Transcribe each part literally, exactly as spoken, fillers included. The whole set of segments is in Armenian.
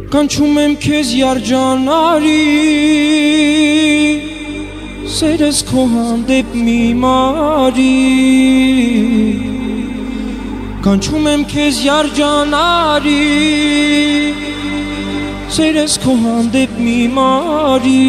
Կանչում եմ քեզ երջանարի, սերս քո հանդեպ մի մարի, կանչում եմ քեզ երջանարի, սերս քո հանդեպ մի մարի,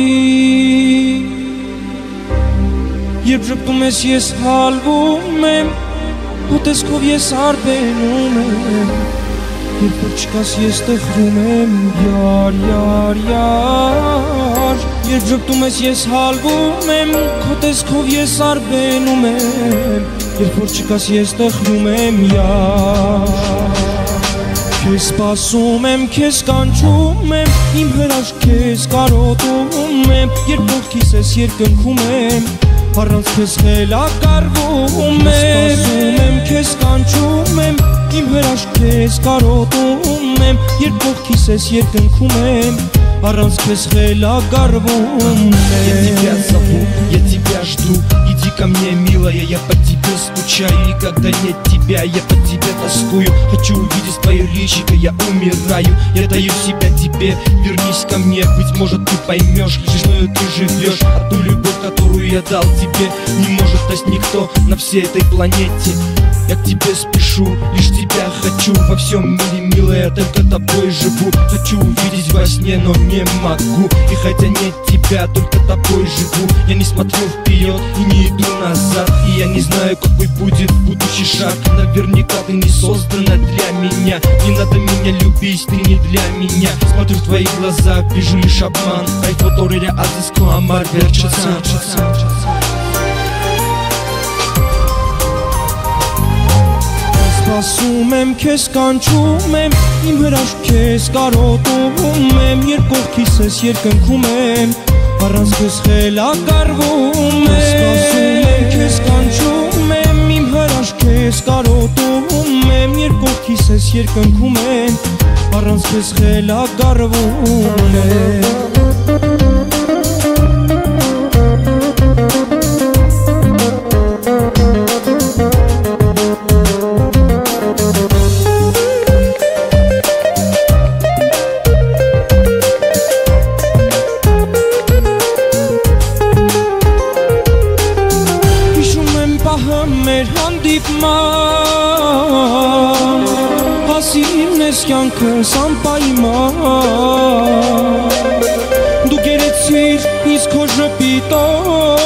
երբ ժպտում ես ես հալվում եմ, քո տեսքով ես արբենում եմ, երբ որ չկաս ես տխրում եմ, յար, յար, յար, երբ ժպտում ես ես հալվում եմ, քո տեսքով ես արբենում եմ, երբ որ չկաս ես տխրում եմ, յար, քեզ սպասում եմ, քեզ կանչում եմ, իմ հրաշք քեզ կարոտում եմ, երբ կողքիս ես երկնքում եմ, առանց քեզ խելակարվում եմ, սպասում եմ, քեզ կանչում եմ, իմ հրաշք քեզ կարոտում եմ, երբ կողքիս ես երկնքում եմ, առանց քեզ խելակարվում եմ. Я тебя зову, я тебя жду, иди ко мне, милая, я по тебе скучаю, и когда нет тебя, я по тебе тоскую, хочу увидеть твое личико, я умираю, я даю себя тебе, вернись ко мне, быть может ты поймешь, лишь ты живешь, а ту любовь, которую я дал тебе, не может дать никто на всей этой планете. Я к тебе спешу, лишь тебя хочу, во всем мире, милая, только тобой живу. Хочу увидеть во сне, но не могу, и хотя нет тебя, только тобой живу. Я не смотрю вперед и не иду назад, и я не знаю, какой будет будущий шаг. Наверняка ты не создана для меня, не надо меня любить, ты не для меня. Смотрю в твои глаза, вижу лишь обман, ai fotore azi cu amar vercesan. Սպասում եմ, քեզ կանչում եմ, իմ հրաշք քեզ կարոտում եմ, երբ կողքիս ես երկնքում եմ, առանց քեզ խելակարվում եմ, սպասում եմ, քեզ կանչում եմ, իմ հրաշք քեզ կարոտում եմ, երբ կողքիս ես երկնքում եմ, առանց քեզ խելակարվում եմ. Մեր հանդիպման հասին ես կյանքս անպայման դու գերեցիր ինձ քո ժպիտով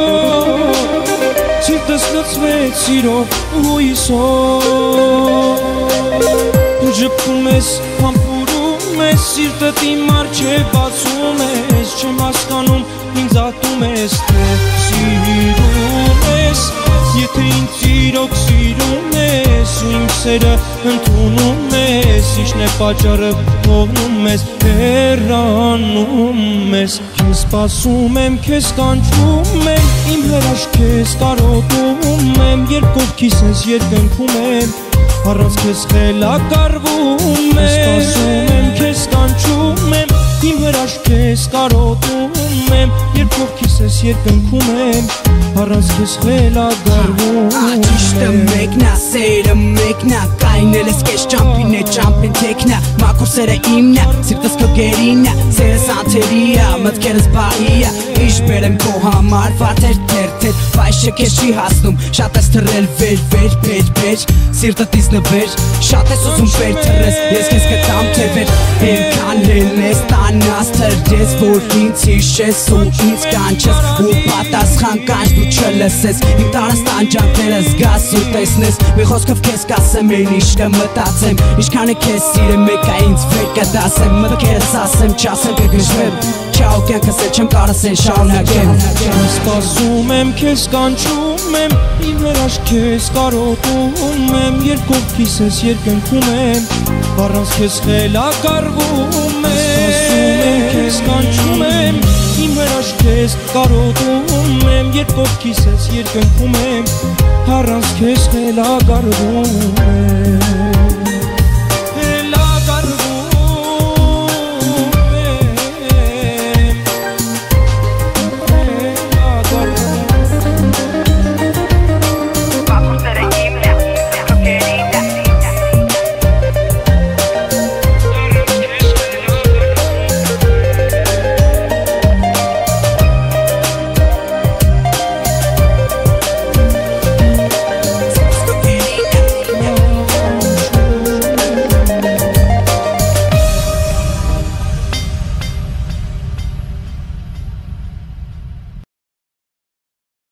սիրտս լցվեց սիրով ու հույսով դու ժպտում ես համբուրում ես սիրտդ իմ առջև բացում ես չեմ հասկանում ինձ ատում ես թե սիրում ես Եթե ինձ իրոք սիրում ես ու իմ սերը ընդունում ես Ինչն է պատճառը թողնում ես, հեռանում ես Քեզ սպասում եմ, քեզ կանչում եմ Իմ հրաշք քեզ կարոտում եմ Երբ կողքիս ես երկնքում եմ Առանց քեզ խելակարվում եմ Սպասում եմ, քեզ կանչում եմ Իմ հրաշք քեզ կարոտում եմ Երբ կողքիս ես երկնքում եմ Առանց քեզ խելագարվում եմ Ճիշտը մեկնա, սերը մեկնա Կայնել ես կեզ ճամպին է, ճամպին թեկնա Մաքուր սերը իմնա, սիրտս քո գերինա Սերս անթերիա, մտքերս բահիա Իշ բերեմ քո համար, վարդեր թերթեր Վայշը քեզ չի հասնում, շատ ես թրել վեր, վեր, վեր, վեր Սիրտդ իս նվեր, շատ ես ուզում վեր թրես Ես քեզ կտամ թե վեր Ենքան հելնես, տանաս թրես Որ ինձ հիշես ու ինձ կանչես Ու պատասխան կանչ դու չլսես Իմ տարած տանջանքները զգաս ու տեսնես Մի խոսքով քեզ կասեմ, այն ինչ կմտածեմ Ինչքան է քեզ սիրեմ, մեկ է ինձ վեր կդասեմ Մտքերս ասեմ, չասեմ կգժվեմ Չաու կյանքս էլ չեմ կարս են շարունակեմ Սպասում եմ, քեզ կանչում եմ Իմ հրաշք քեզ կարոտում եմ Երբ կողքիս ես երկնքում եմ Առանց քեզ խելակարվում եմ Սպասում եմ, քեզ կանչում եմ Իմ հրաշք քեզ կարոտում եմ Երբ կողքիս ես երկնքում եմ Առանց քեզ խելակարվում եմ